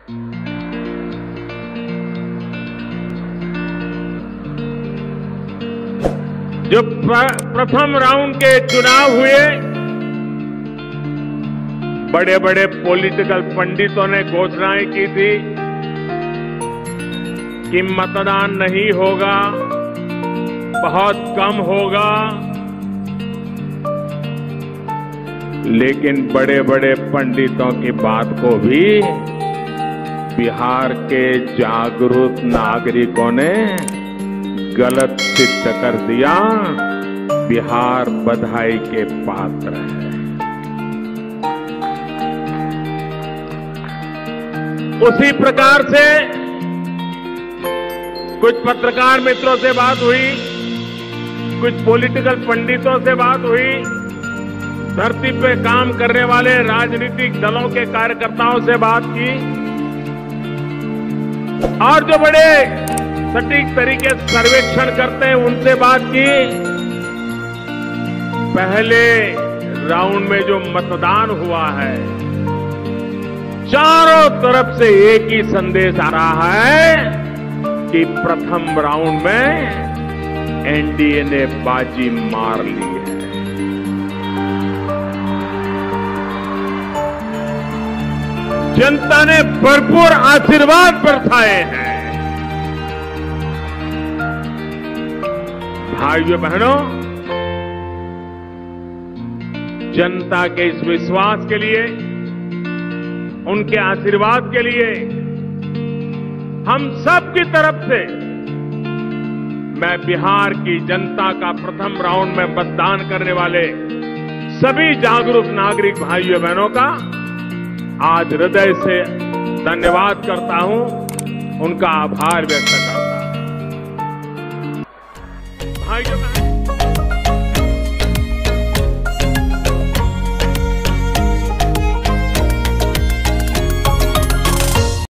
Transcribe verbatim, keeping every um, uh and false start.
जो प्र, प्रथम राउंड के चुनाव हुए, बड़े बड़े पॉलिटिकल पंडितों ने घोषणाएं की थी कि मतदान नहीं होगा, बहुत कम होगा, लेकिन बड़े बड़े पंडितों की बात को भी बिहार के जागरूक नागरिकों ने गलत सिद्ध कर दिया। बिहार बधाई के पात्र है। उसी प्रकार से कुछ पत्रकार मित्रों से बात हुई, कुछ पॉलिटिकल पंडितों से बात हुई, धरती पे काम करने वाले राजनीतिक दलों के कार्यकर्ताओं से बात की, और जो बड़े सटीक तरीके से सर्वेक्षण करते हैं उनसे बात की। पहले राउंड में जो मतदान हुआ है, चारों तरफ से एक ही संदेश आ रहा है कि प्रथम राउंड में एनडीए ने बाजी मार ली है। जनता ने भरपूर आशीर्वाद बरसाए हैं। भाइयों बहनों, जनता के इस विश्वास के लिए, उनके आशीर्वाद के लिए हम सब की तरफ से मैं बिहार की जनता का प्रथम राउंड में मतदान करने वाले सभी जागरूक नागरिक भाइयों बहनों का आज हृदय से धन्यवाद करता हूं, उनका आभार व्यक्त करता हूं। भाइयों